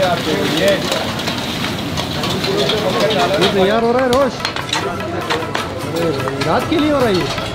तैयार हो रहा है रोश, रात के लिए हो रहा है ये।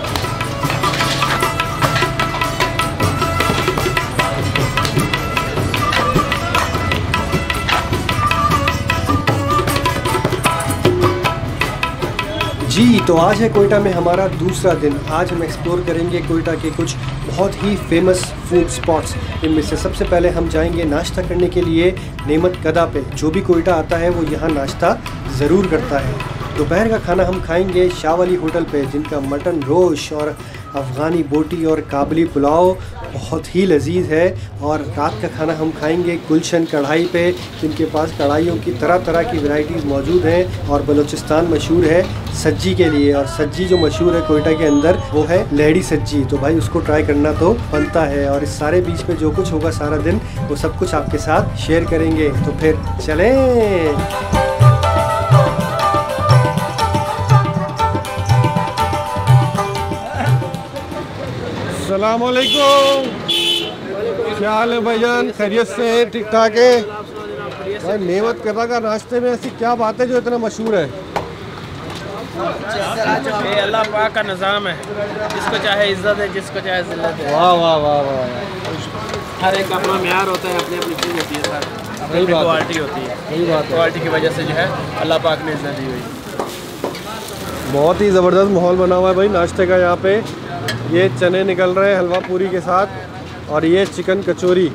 जी तो आज है कोयटा में हमारा दूसरा दिन। आज हम एक्सप्लोर करेंगे कोयटा के कुछ बहुत ही फेमस फूड स्पॉट्स। इनमें से सबसे पहले हम जाएंगे नाश्ता करने के लिए नेमत कदा पे। जो भी कोयटा आता है वो यहाँ नाश्ता ज़रूर करता है। दोपहर का खाना हम खाएंगे शाह वाली होटल पे, जिनका मटन रोश और अफ़गानी बोटी और काबली पुलाव बहुत ही लजीज है। और रात का खाना हम खाएंगे गुलशन कढ़ाई पे, जिनके पास कढ़ाइयों की तरह तरह की वैरायटीज़ मौजूद हैं। और बलूचिस्तान मशहूर है सज्जी के लिए, और सज्जी जो मशहूर है कोयटा के अंदर वो है लहड़ी सज्जी। तो भाई उसको ट्राई करना तो बनता है। और इस सारे बीच में जो कुछ होगा सारा दिन वो सब कुछ आपके साथ शेयर करेंगे। तो फिर चलें। अस्सलाम वालेकुम, क्या हाल है भाईजान? खैरियत से हैं? ठीक ठाक है भाई। नेमत कदा का नाश्ते में ऐसी क्या बात है जो इतना मशहूर है? ये अल्लाह पाक का निज़ाम है, जिसको चाहे इज्जत है, जिसको चाहे जिल्लत है। वाह वाह वाह वाह। हर एक का अपना म्यार होता है, अपनी अपनी चीज़ होती है, सर अपनी क्वालिटी होती है। सही बात है। क्वालिटी की वजह से जो है अल्लाह पाक ने इज्जत दी हुई। बहुत ही ज़बरदस्त माहौल बना हुआ है भाई नाश्ते का। यहाँ पे ये चने निकल रहे हैं हलवा पूरी के साथ, और ये चिकन कचौरी।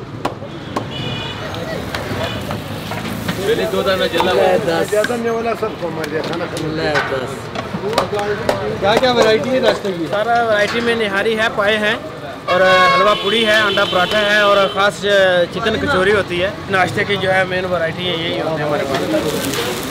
क्या क्या वैरायटी है नाश्ते की? सारा वैरायटी में निहारी है, पाए हैं, और हलवा पूरी है, अंडा पराठा है, और ख़ास चिकन कचौरी होती है। नाश्ते की जो है मेन वैरायटी है, यही होती है हमारे पास।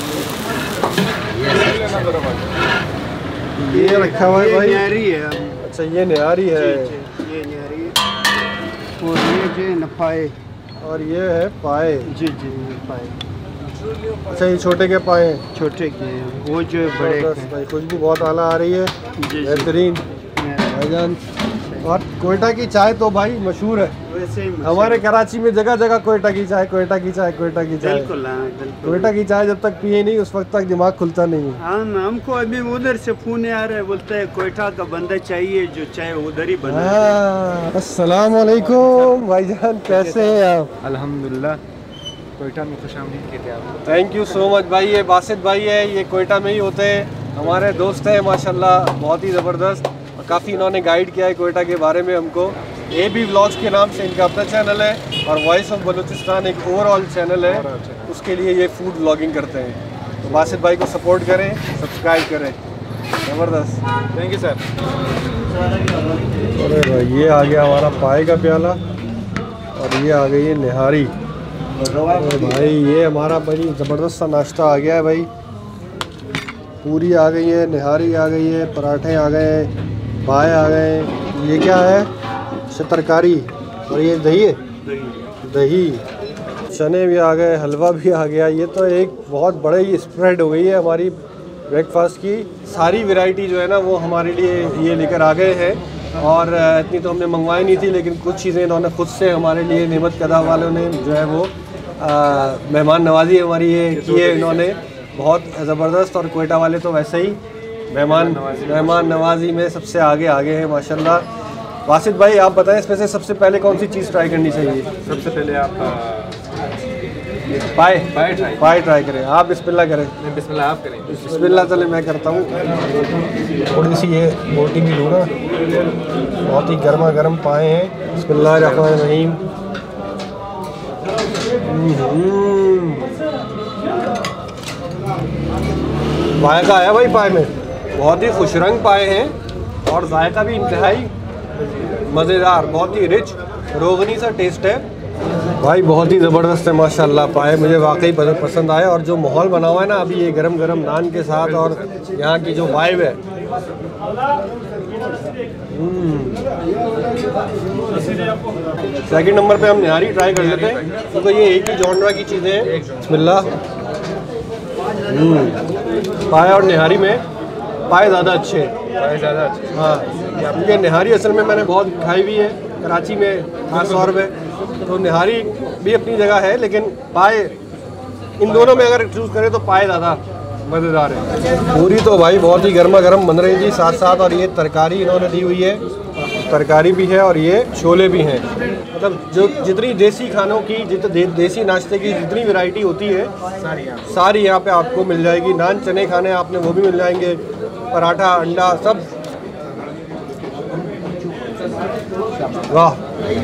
ये रखा हुआ है भाई, न्यारी है। अच्छा ये निहारी है, ये न्यारी है। और ये जो नपाए, और ये है पाए। जी जी पाए। अच्छा ये छोटे के पाए हैं, छोटे के हैं, वो जो बड़े हैं। भाई खुशबू बहुत आला आ रही है, बेहतरीन भाईजान। और कोयटा की चाय तो भाई मशहूर है। वैसे ही हमारे कराची में जगह जगह कोयटा की चाय, कोयटा की चाय, कोयटा की चाय। बिल्कुल हाँ, बिल्कुल। कोयटा की चाय जब तक पिए नहीं उस वक्त तक दिमाग खुलता नहीं है। हाँ, हमको अभी उधर से फोन आ रहा है, बोलते हैं कोयटा का बंदा चाहिए जो चाय उधर ही बना। अस्सलाम वालेकुम भाईजान, कैसे हैं आप? अल्हम्दुलिल्लाह, कोयटा में खुशामदीद कहते हैं आप। थैंक यू सो मच भाई। ये बासित भाई है, ये कोयटा में ही होते हैं, हमारे दोस्त हैं माशाल्लाह, बहुत ही ज़बरदस्त। और काफ़ी इन्होंने गाइड किया है कोयटा के बारे में हमको। AB व्लॉग्स के नाम से इनका अपना चैनल है, और वॉइस ऑफ बलूचिस्तान एक ओवरऑल चैनल है, उसके लिए ये फूड व्लॉगिंग करते हैं। तो बासित भाई को सपोर्ट करें, सब्सक्राइब करें। ज़बरदस्त, थैंक यू सर। अरे भाई ये आ गया हमारा पाए का प्याला, और ये आ गई है निहारी। अरे भाई ये हमारा बड़ी ज़बरदस्त सा नाश्ता आ गया है भाई। पूरी आ गई है, निहारी आ गई है, पराठे आ गए, पाए आ गए। ये क्या है? तरकारी। और ये दही है, दही। चने भी आ गए, हलवा भी आ गया। ये तो एक बहुत बड़ी स्प्रेड हो गई है हमारी ब्रेकफास्ट की। सारी वैरायटी जो है ना वो हमारे लिए ये लेकर आ गए हैं। और इतनी तो हमने मंगवाई नहीं थी, लेकिन कुछ चीज़ें इन्होंने खुद से हमारे लिए नेमत कदा वालों ने जो है वो मेहमान नवाजी हमारी ये की है इन्होंने, बहुत ज़बरदस्त। और कोयटा वाले तो वैसे ही मेहमान नवाजी में सबसे आगे हैं माशाल्लाह। वासित भाई आप बताएं, इसमें से सबसे पहले कौन सी चीज़ ट्राई करनी चाहिए? सबसे पहले आप पाए ट्राई करें। आप बिस्मिल्लाह करें। बिस्मिल्लाह आप करें। बिस्मिल्लाह, चले मैं करता हूँ। थोड़ी सी ये बोटी भी लूँगा, बहुत ही गर्मा गर्म पाए हैं। बिस्मिल्लाह रहमान रहीम। जायका आया भाई पाए में, बहुत ही खुश रंग पाए हैं, और जायका भी इंतहाई मज़ेदार, बहुत ही रिच रोगनी सा टेस्ट है भाई। बहुत ही ज़बरदस्त है माशाल्लाह पाए, मुझे वाकई पसंद आया। और जो माहौल बना हुआ है ना अभी, ये गरम गरम नान के साथ, और यहाँ की जो वाइब है। सेकंड नंबर पे हम निहारी ट्राई कर लेते हैं, क्योंकि ये एक ही जॉनरा की चीज़ें हैं। बिस्मिल्लाह। पाए और निहारी में पाए ज़्यादा अच्छे हैं। हाँ, क्योंकि निहारी असल में मैंने बहुत खाई हुई है कराची में ख़ास तौर पे, तो निहारी भी अपनी जगह है, लेकिन पाए इन दोनों में अगर चूज़ करें तो पाए ज़्यादा मज़ेदार है। पूरी तो भाई बहुत ही गर्मा गर्म बन रही थी साथ साथ, और ये तरकारी इन्होंने दी हुई है, तरकारी भी है और ये छोले भी हैं। मतलब जो जितनी देसी खानों की देसी नाश्ते की जितनी वैरायटी होती है सारी यहाँ पे आपको मिल जाएगी। नान चने खाने आपने वो भी मिल जाएंगे, पराठा अंडा सब। वाह,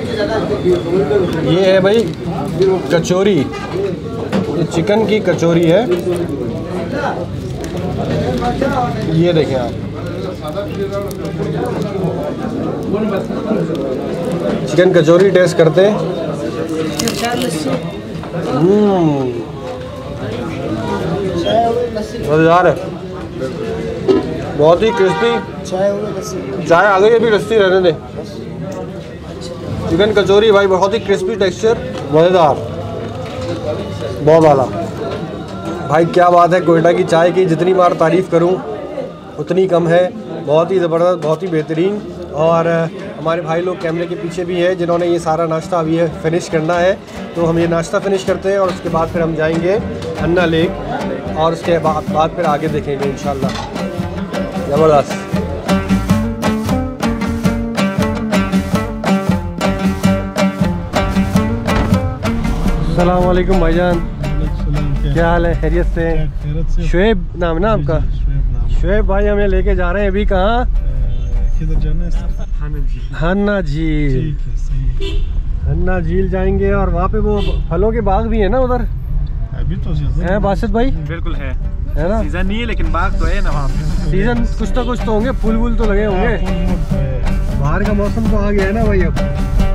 ये है भाई कचौरी, ये चिकन की कचौरी है, ये देखें आप। चिकन कचौरी टेस्ट करते हैं। मज़ेदार है, बहुत ही क्रिस्पी। चाय आ गई, अभी लस्सी रहने दे। चिकन कचौरी भाई बहुत ही क्रिस्पी टेक्सचर, मज़ेदार, बहुत आला भाई। क्या बात है, कोयटा की चाय की जितनी बार तारीफ़ करूं उतनी कम है। बहुत ही ज़बरदस्त, बहुत ही बेहतरीन। और हमारे भाई लोग कैमरे के पीछे भी है जिन्होंने ये सारा नाश्ता अभी फिनिश करना है। तो हम ये नाश्ता फिनिश करते हैं और उसके बाद फिर हम जाएंगे हन्ना लेक और उसके बाद फिर आगे देखेंगे इंशाल्लाह। ज़बरदस्त। अस्सलाम वालेकुम भाईजान, क्या हाल है? खैरियत से? शुएब नाम ना आपका? शुएब भाई हमें लेके जा रहे हैं अभी कहाँ? किधर जाना है? हन्ना झील। हन्ना झील जाएंगे और वहाँ पे वो फलों के बाग भी है ना उधर? अभी तो है बासित भाई? बिल्कुल है ना? सीजन नहीं है लेकिन बाग तो है ना वहाँ पे। सीजन कुछ तो होंगे, फूल वूल तो लगे होंगे। बाहर का मौसम तो आ गया है ना भाई। अब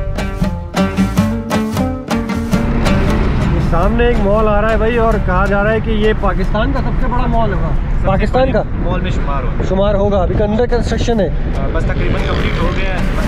सामने एक मॉल आ रहा है भाई और कहा जा रहा है कि ये पाकिस्तान का सबसे बड़ा मॉल होगा। पाकिस्तान का मॉल में शुमार होगा। अभी अंडर कंस्ट्रक्शन है, बस तकरीबन कंप्लीट हो गया है।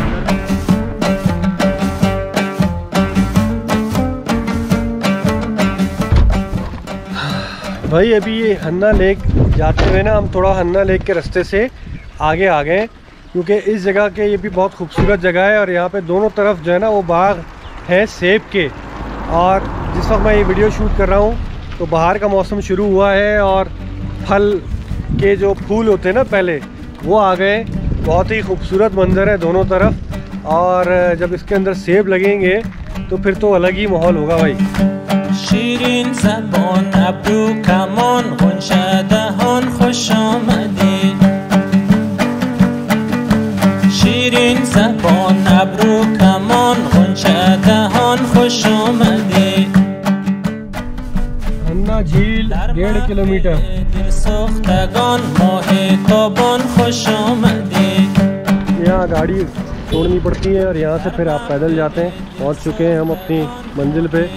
भाई अभी ये हन्ना लेक जाते हुए ना हम थोड़ा हन्ना लेक के रास्ते से आगे आ गए, क्योंकि इस जगह के ये भी बहुत खूबसूरत जगह है और यहाँ पे दोनों तरफ जो है ना वो बाग हैं सेब के। और जिस वक्त मैं ये वीडियो शूट कर रहा हूँ तो बाहर का मौसम शुरू हुआ है और फल के जो फूल होते हैं ना पहले वो आ गए। बहुत ही खूबसूरत मंजर है दोनों तरफ, और जब इसके अंदर सेब लगेंगे तो फिर तो अलग ही माहौल होगा भाई। शीरीन ज़बान अब्रू कमान गुंशा दहान खुश आमदीद। शीरीन ज़बान अब्रू कमान गुंशा दहान खुश आमदीद। हन्ना झील 1.5 किलोमीटर। दिल सोख्तगान मोहे तोबान खुश आमदीद। यहाँ गाड़ी छोड़नी पड़ती है और यहाँ से फिर आप पैदल जाते हैं। पहुँच चुके हैं हम अपनी मंजिल पे।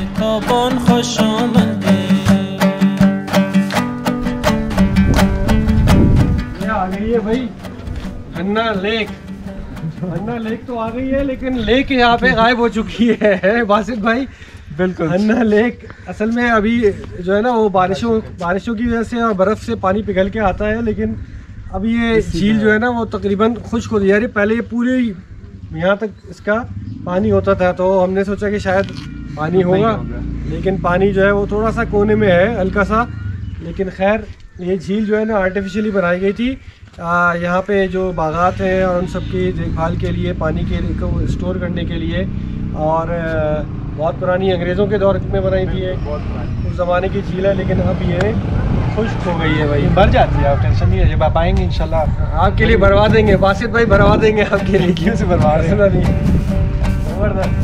ये आ गई है भाई हन्ना लेक। हन्ना लेक तो आ गई है लेकिन लेक यहाँ पे गायब हो चुकी है बासित भाई। बिल्कुल हन्ना लेक असल में अभी जो है ना वो बारिशों की वजह से और बर्फ़ से पानी पिघल के आता है, लेकिन अभी ये झील जो है ना वो तकरीबन खुश्क हो गई है। पहले ये पूरी यहाँ तक इसका पानी होता था, तो हमने सोचा कि शायद पानी होगा, लेकिन पानी जो है वो थोड़ा सा कोने में है हल्का सा। लेकिन खैर ये झील जो है ना आर्टिफिशियली बनाई गई थी यहाँ पे जो बागात हैं और उन सब की देखभाल के लिए, पानी के को स्टोर करने के लिए। और बहुत पुरानी अंग्रेज़ों के दौर में बनाई थी, उस ज़माने की झील है, लेकिन अब ये खुश्क हो गई है भाई। भर जाती है, आप टेंशन नहीं है, जब आप आएंगे इंशाल्लाह आपके लिए भरवा देंगे बासित भाई, भरवा देंगे आपके लिए। क्यों से भरवा रहे हैं? ज़बरदस्त।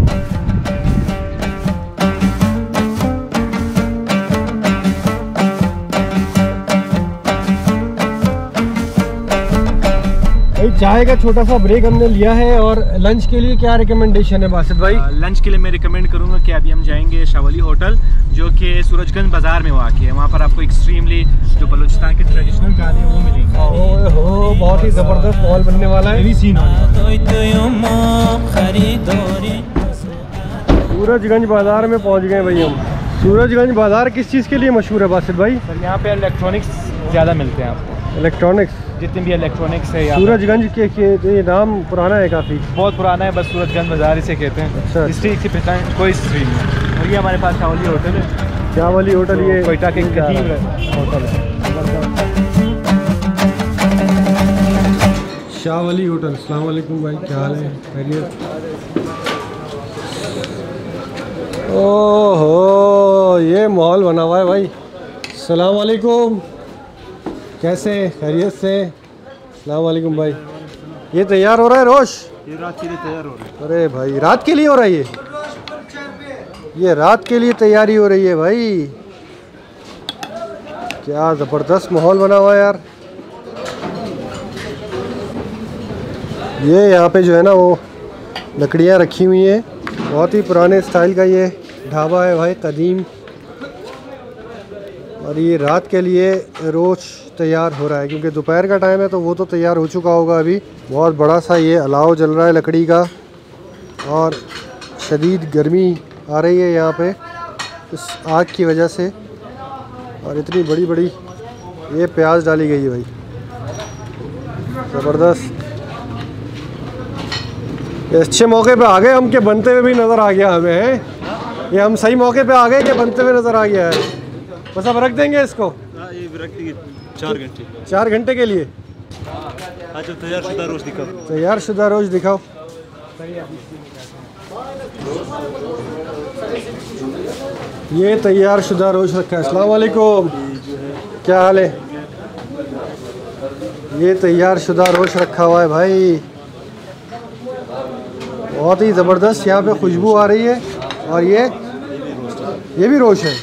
चाय का छोटा सा ब्रेक हमने लिया है और लंच के लिए क्या रिकमेंडेशन है बासित भाई? लंच के लिए मैं रिकमेंड करूंगा कि अभी हम जाएंगे शावली होटल, जो कि सूरजगंज बाज़ार में वाक़ है। वहाँ पर आपको एक्सट्रीमली जो बलूचिस्तान के ट्रेडिशनल गाने वो मिलेंगे। ओहो, बहुत ही ज़बरदस्त माहौल बनने वाला है। सूरजगंज बाज़ार में पहुँच गए भाई हम। सूरजगंज बाज़ार किस चीज़ के लिए मशहूर है बासित भाई? सर यहाँ पे इलेक्ट्रॉनिक्स ज़्यादा मिलते हैं आपको। इलेक्ट्रॉनिक्स जितने भी इलेक्ट्रॉनिक्स है सूरजगंज के ये नाम पुराना है, काफ़ी बहुत पुराना है, बस सूरजगंज बाज़ार इसे कहते हैं। अच्छा। स्ट्रीट की पहचान कोई स्ट्रीट नहीं। और ये हमारे पास शावली होटल है। शाहवली होटल, ये कोयटा के कदीम होटल है। शाहवली होटल। अस्सलाम वालेकुम भाई, क्या हाल है? खैरियत? ओहो, ये माहौल बना हुआ है भाई। अस्सलाम वालेकुम, कैसे? खैरियत से? अस्सलाम वालेकुम भाई। ये तैयार हो रहा है रोश? ये रात के लिए तैयार हो रहा है। अरे भाई, रात के लिए हो रहा है ये रात के लिए तैयारी हो रही है भाई। क्या ज़बरदस्त माहौल बना हुआ है यार। ये यहाँ पे जो है ना वो लकड़ियाँ रखी हुई हैं, बहुत ही पुराने स्टाइल का ये ढाबा है भाई, कदीम। और ये रात के लिए रोज तैयार हो रहा है, क्योंकि दोपहर का टाइम है तो वो तो तैयार हो चुका होगा अभी। बहुत बड़ा सा ये अलाव जल रहा है लकड़ी का, और शदीद गर्मी आ रही है यहाँ पे इस आग की वजह से। और इतनी बड़ी बड़ी ये प्याज डाली गई है भाई, ज़बरदस्त। ये अच्छे मौके पे आ गए हम, के बनते हुए भी नज़र आ गया हमें, है ये हम सही मौके पे आ गए कि बनते हुए नज़र आ गया है। बस अब रख देंगे इसको, ये रख देंगे 4 घंटे। 4 घंटे के लिए। अच्छा, तैयार शुदा रोज दिखाओ। तैयार शुदा रोज दिखाओ। ये तैयार शुदा रोज रखा है। अस्सलाम वालेकुम, क्या हाल है? ये तैयार शुदा रोज रखा हुआ है भाई, बहुत ही ज़बरदस्त। यहाँ पे खुशबू आ रही है। और ये भी रोश है।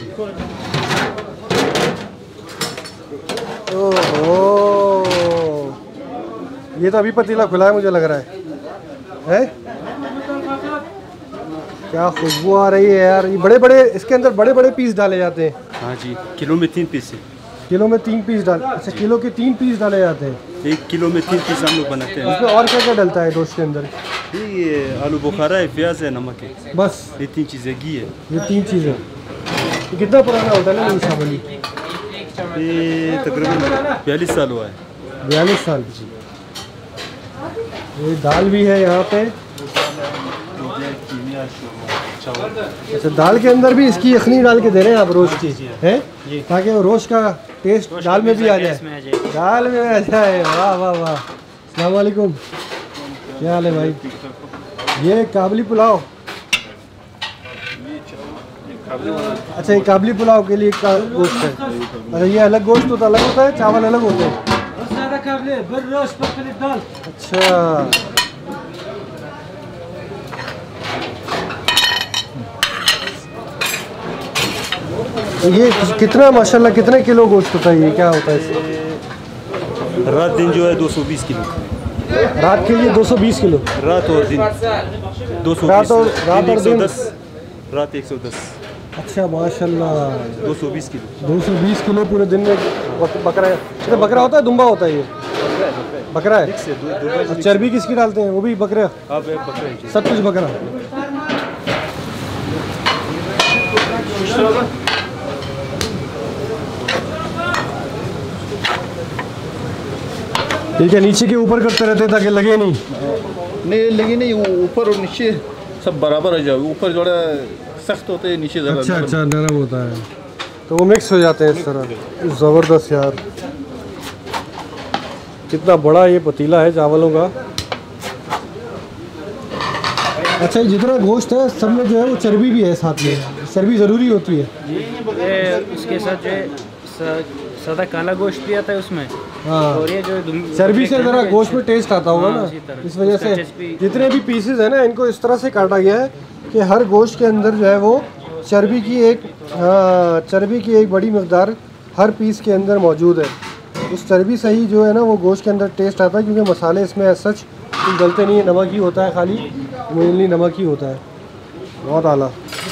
ओहो, ये तो अभी पतीला खुला है मुझे लग रहा है? क्या खुशबू आ रही है यार। ये बड़े बड़े, इसके अंदर बड़े बड़े पीस डाले जाते हैं। हाँ जी, किलो में 3 पीस है। किलो में 3 पीस डाल, अच्छा किलो के 3 पीस डाले जाते हैं। 1 किलो में 3 पीस हम लोग बनाते हैं। इसमें और क्या क्या डलता है दोस्त के अंदर? ये आलू बुखारा है, प्याज है, नमक है, बस ये 3 चीज़ें, घी है। ये 3 चीज़ें। ये कितना पुराना होटल है शाहवली? ये तकरीबन 42 साल हुआ है। 42 साल जी। ये दाल भी है यहाँ पे। अच्छा, दाल के अंदर भी इसकी यखनी डाल के दे रहे हैं आप रोज की, है ताकि वो रोज का टेस्ट दाल में भी आ जाए, दाल में आ जाए। वाह वाह वाह। अस्सलाम वालेकुम, क्या हाल है भाई? ये काबली पुलाव। अच्छा, ये काबली पुलाव के लिए का गोश्त है। अच्छा, ये अलग गोश्त होता अलग होता है, चावल अलग होते हैं। अच्छा, ये कितना माशाल्लाह कितने किलो गोश्त होता है? ये क्या होता है इसमें? रात दिन जो है 220 किलो। रात के लिए 220 किलो? रात और दिन 220। रात और दिन 110, रात 110। अच्छा माशाल्लाह, 220 किलो। 220 किलो पूरे दिन में बकरा है। अच्छा, बकरा होता है, दुम्बा होता है? ये बकरा है। चर्बी किसकी डालते हैं? वो भी बकरा? सब कुछ बकरा। ठीक है, नीचे के ऊपर करते रहते हैं ताकि लगे नहीं लगे नहीं, ऊपर और नीचे सब बराबर हो जाए। ऊपर जो सख्त होते हैं, नीचे ज़रा अच्छा नरम होता है, तो वो मिक्स हो जाते हैं इस तरह। ज़बरदस्त यार, कितना बड़ा ये पतीला है चावलों का। अच्छा, जितना गोश्त है सब में जो है वो चर्बी भी है साथ में, चर्बी ज़रूरी होती है? उसके साथ जो सादा काला गोश्त भी आता है उसमें। हाँ, और ये जो चर्बी से ज़रा गोश्त में टेस्ट आता होगा ना, इस वजह से जितने भी पीसेस है ना, इनको इस तरह से काटा गया है कि हर गोश्त के अंदर जो है वो चर्बी की एक बड़ी मकदार हर पीस के अंदर मौजूद है। उस चर्बी से ही जो है ना वो गोश्त के अंदर टेस्ट आता है, क्योंकि मसाले इसमें सच डलते नहीं है, नमक ही होता है, खाली मेनली नमक ही होता है। बहुत आला।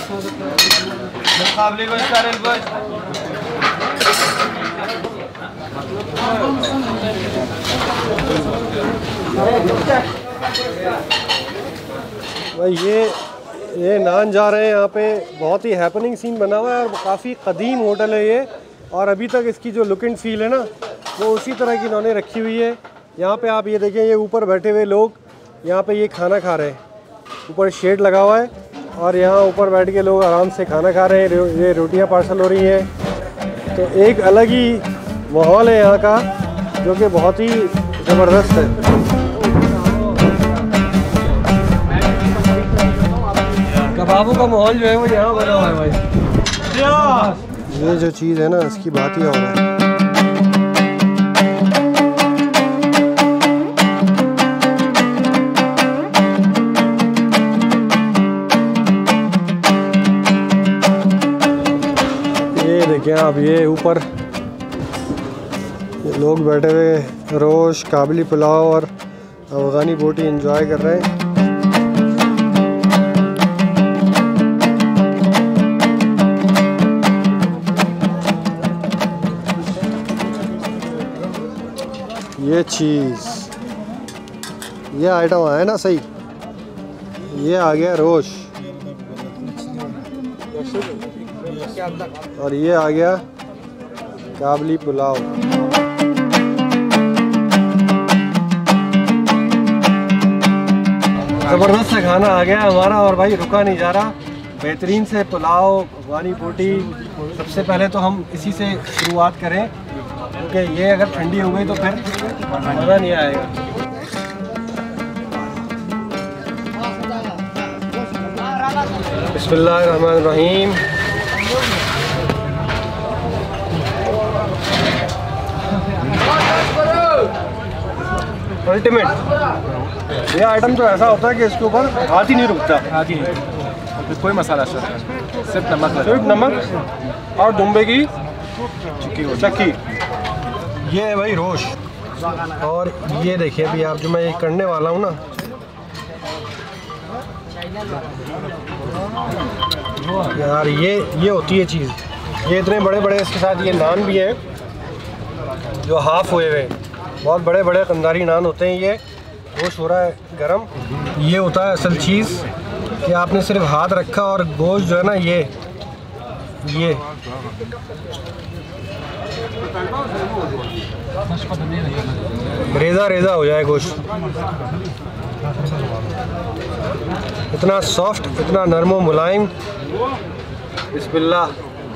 भाई ये नान जा रहे हैं यहाँ पे, बहुत ही हैपनिंग सीन बना हुआ है और काफ़ी कदीम होटल है ये, और अभी तक इसकी जो लुक एंड फील है ना वो उसी तरह की इन्होंने रखी हुई है। यहाँ पे आप ये देखें, ये ऊपर बैठे हुए लोग यहाँ पे ये खाना खा रहे हैं, ऊपर शेड लगा हुआ है और यहाँ ऊपर बैठ के लोग आराम से खाना खा रहे हैं। ये रोटियाँ पार्सल हो रही हैं। तो एक अलग ही माहौल है यहाँ का, जो कि बहुत ही ज़बरदस्त है। कबाबों का माहौल जो है वो यहाँ बना हुआ है भाई। ये जो चीज़ है ना, इसकी बात ही और है। ये देखें आप, ये ऊपर लोग बैठे हुए रोश, काबली पुलाव और अफगानी बोटी एंजॉय कर रहे हैं। ये चीज़, ये आइटम आया ना सही, ये आ गया रोश और ये आ गया काबली पुलाव। ज़बरदस्त सा खाना आ गया हमारा और भाई रुका नहीं जा रहा। बेहतरीन से पुलाव, अफगानी बोटी। सबसे पहले तो हम इसी से शुरुआत करें, क्योंकि ये अगर ठंडी हो गई तो फिर मज़ा नहीं आएगा। बिस्मिल्लाहिर्रहमानिर्रहीम। अल्टीमेट। ये आइटम तो ऐसा होता है कि इसके ऊपर हाथ ही नहीं रुकता। हाथ ही नहीं, कोई मसाला सिर्फ नमक, सिर्फ नमक और दुम्बे की चक्की। ये है भाई रोश। और ये देखिए अभी आप, जो मैं ये करने वाला हूँ ना, यार ये होती है चीज़। ये इतने बड़े बड़े, इसके साथ ये नान भी हैं जो हाफ हुए हुए, बहुत बड़े बड़े कंदारी नान होते हैं। ये गोश्त हो रहा है गरम। ये होता है असल चीज़ कि आपने सिर्फ हाथ रखा और गोश्त जो है ना, ये रेजा रेजा हो जाए गोश्त। इतना सॉफ्ट, इतना नरम व मुलायम। बिस्मिल्लाह।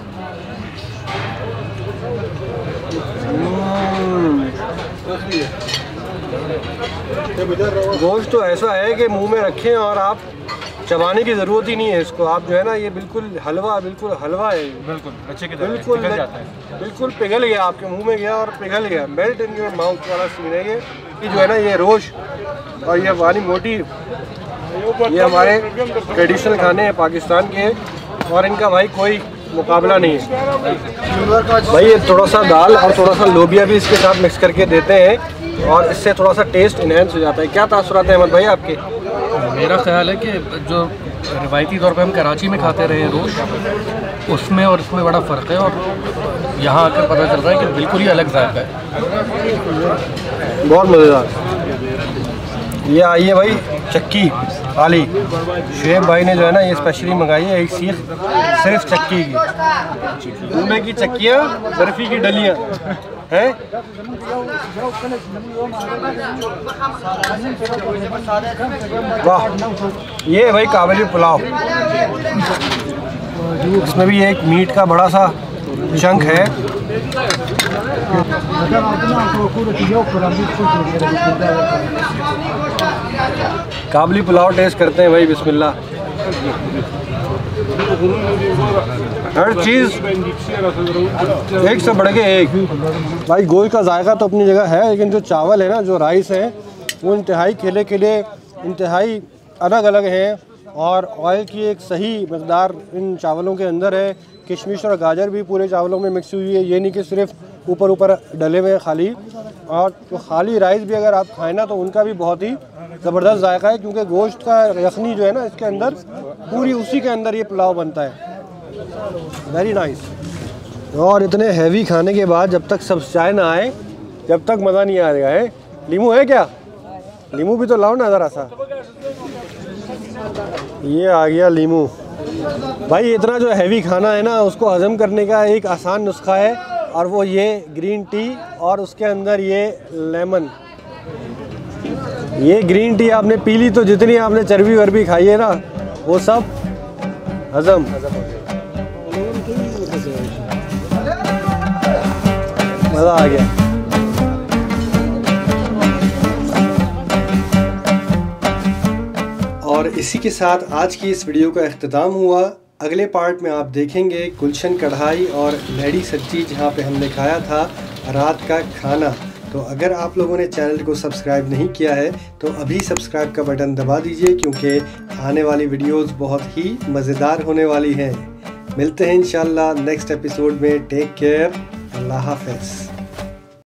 गोश्त तो ऐसा है कि मुंह में रखें और आप चबाने की ज़रूरत ही नहीं है इसको। आप जो है ना, ये बिल्कुल हलवा है। बिल्कुल अच्छे की तरह बिल्कुल पिघल जाता है। बिल्कुल पिघल गया, आपके मुंह में गया और पिघल गया। मेल्ट इन योर माउथ वाला सीन है ये। कि जो है ना, ये रोश और ये अफगानी बोटी, ये हमारे ट्रेडिशनल खाने हैं पाकिस्तान के, और इनका भाई कोई मुकाबला नहीं है भाई। ये थोड़ा सा दाल और थोड़ा सा लोबिया भी इसके साथ मिक्स करके देते हैं और इससे थोड़ा सा टेस्ट इन्हेंस हो जाता है। क्या तासुरात हैं अहमद भाई आपके? मेरा ख्याल है कि जो रिवायती तौर पे हम कराची में खाते रहे रोश, उसमें और इसमें बड़ा फ़र्क है, और यहाँ आकर पता चल रहा है कि बिल्कुल ही अलग जायका है। बहुत मज़ेदार। ये आई है भाई चक्की खाली। शुएब भाई ने जो है ना, ये स्पेशली मंगाई है एक सीख सिर्फ चक्की की। दूल्हे की चक्कियाँ, बर्फ़ी की डलियाँ हैं। वाह। ये है भाई काबली पुलाव। इसमें भी एक मीट का बड़ा सा चंक है। काबली पुलाव टेस्ट करते हैं भाई। बिस्मिल्लाह। हर चीज़ एक से बढ़ के एक। भाई गोश्त का जायका तो अपनी जगह है, लेकिन जो चावल है ना, जो राइस है, वो इंतहाई खेले इंतहाई अलग अलग हैं। और ऑयल की एक सही मकदार इन चावलों के अंदर है। किशमिश और गाजर भी पूरे चावलों में मिक्स हुई है। ये नहीं कि सिर्फ ऊपर डले हुए खाली। और तो खाली राइस भी अगर आप खाएं ना, तो उनका भी बहुत ही ज़बरदस्त जायका है, क्योंकि गोश्त का यखनी जो है ना, इसके अंदर पूरी उसी के अंदर ये पुलाव बनता है। Very nice. और इतने हैवी खाने के बाद जब तक सब चाय ना आए, जब तक मज़ा नहीं आएगा। है लीमू है क्या? लीमू भी तो लाओ ना ज़रा सा। ये आ गया लीमू। भाई इतना जो हैवी खाना है ना, उसको हज़म करने का एक आसान नुस्खा है, और वो ये ग्रीन टी और उसके अंदर ये लेमन। ये ग्रीन टी आपने पी ली तो जितनी आपने चर्बी वर्बी खाई है ना, वो सब हजम। मज़ा आ गया। और इसी के साथ आज की इस वीडियो का अख्ताम हुआ। अगले पार्ट में आप देखेंगे गुलशन कढ़ाई और लहड़ी सब्जी, जहाँ पे हमने खाया था रात का खाना। तो अगर आप लोगों ने चैनल को सब्सक्राइब नहीं किया है तो अभी सब्सक्राइब का बटन दबा दीजिए, क्योंकि आने वाली वीडियोस बहुत ही मज़ेदार होने वाली हैं। मिलते हैं इंशाल्लाह नेक्स्ट एपिसोड में। टेक केयर, अल्लाह हाफ़िज़।